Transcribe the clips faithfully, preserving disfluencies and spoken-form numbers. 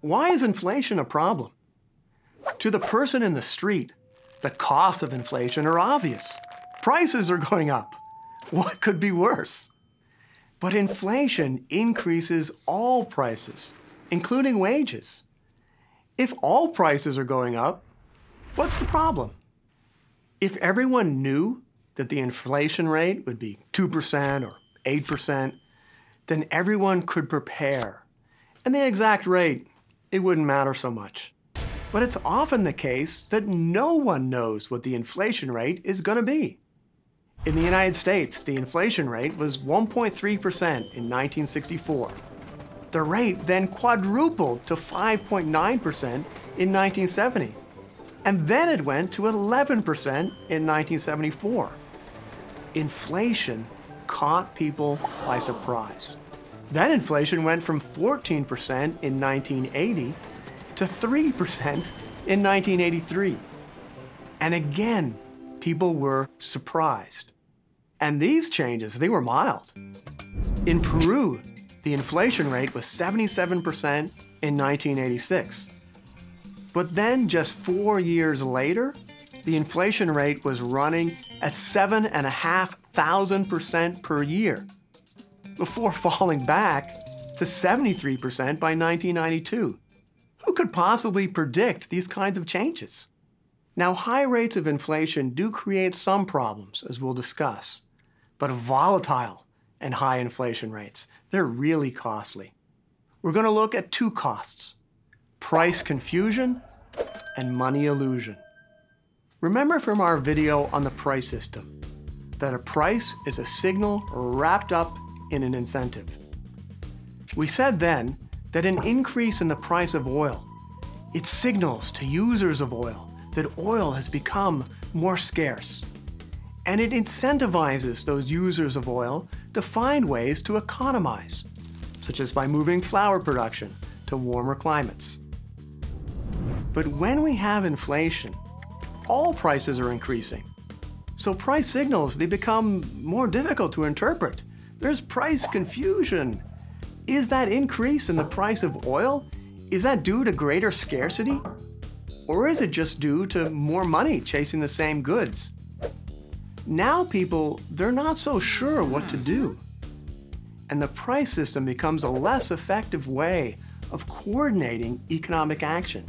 Why is inflation a problem? To the person in the street, the costs of inflation are obvious. Prices are going up. What could be worse? But inflation increases all prices, including wages. If all prices are going up, what's the problem? If everyone knew that the inflation rate would be two percent or eight percent, then everyone could prepare. And the exact rate, it wouldn't matter so much. But it's often the case that no one knows what the inflation rate is going to be. In the United States, the inflation rate was one point three percent in nineteen sixty-four. The rate then quadrupled to five point nine percent in nineteen seventy. And then it went to eleven percent in nineteen seventy-four. Inflation caught people by surprise. Then inflation went from fourteen percent in nineteen eighty to three percent in nineteen eighty-three. And again, people were surprised. And these changes, they were mild. In Peru, the inflation rate was seventy-seven percent in nineteen eighty-six. But then just four years later, the inflation rate was running at seven and a half thousand percent per year, before falling back to seventy-three percent by nineteen ninety-two. Who could possibly predict these kinds of changes? Now, high rates of inflation do create some problems, as we'll discuss, but volatile and high inflation rates, they're really costly. We're going to look at two costs: price confusion and money illusion. Remember from our video on the price system that a price is a signal wrapped up in an incentive. We said then that an increase in the price of oil, it signals to users of oil that oil has become more scarce. And it incentivizes those users of oil to find ways to economize, such as by moving flour production to warmer climates. But when we have inflation, all prices are increasing. So price signals, they become more difficult to interpret. There's price confusion. Is that increase in the price of oil, is that due to greater scarcity? Or is it just due to more money chasing the same goods? Now people, they're not so sure what to do. And the price system becomes a less effective way of coordinating economic action.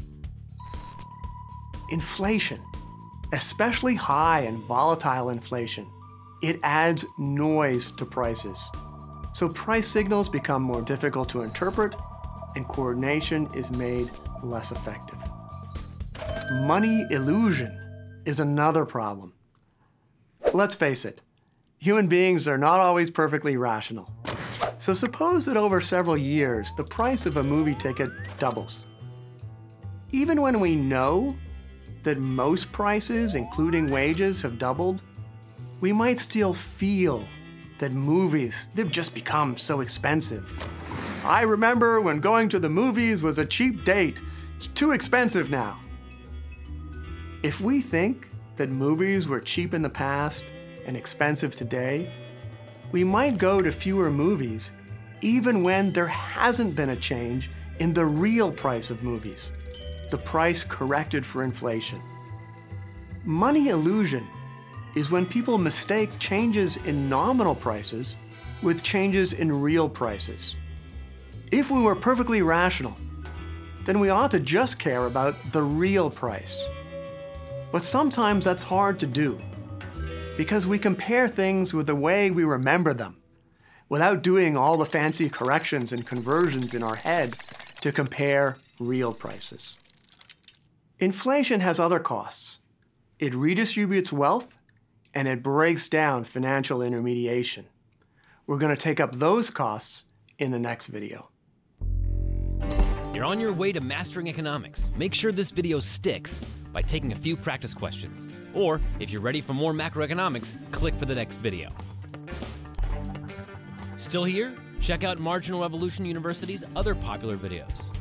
Inflation, especially high and volatile inflation, it adds noise to prices. So price signals become more difficult to interpret, and coordination is made less effective. Money illusion is another problem. Let's face it, human beings are not always perfectly rational. So suppose that over several years, the price of a movie ticket doubles. Even when we know that most prices, including wages, have doubled, we might still feel that movies, they've just become so expensive. I remember when going to the movies was a cheap date. It's too expensive now. If we think that movies were cheap in the past and expensive today, we might go to fewer movies even when there hasn't been a change in the real price of movies, the price corrected for inflation. Money illusion is when people mistake changes in nominal prices with changes in real prices. If we were perfectly rational, then we ought to just care about the real price. But sometimes that's hard to do, because we compare things with the way we remember them, without doing all the fancy corrections and conversions in our head to compare real prices. Inflation has other costs. It redistributes wealth, and it breaks down financial intermediation. We're going to take up those costs in the next video. You're on your way to mastering economics. Make sure this video sticks by taking a few practice questions. Or, if you're ready for more macroeconomics, click for the next video. Still here? Check out Marginal Revolution University's other popular videos.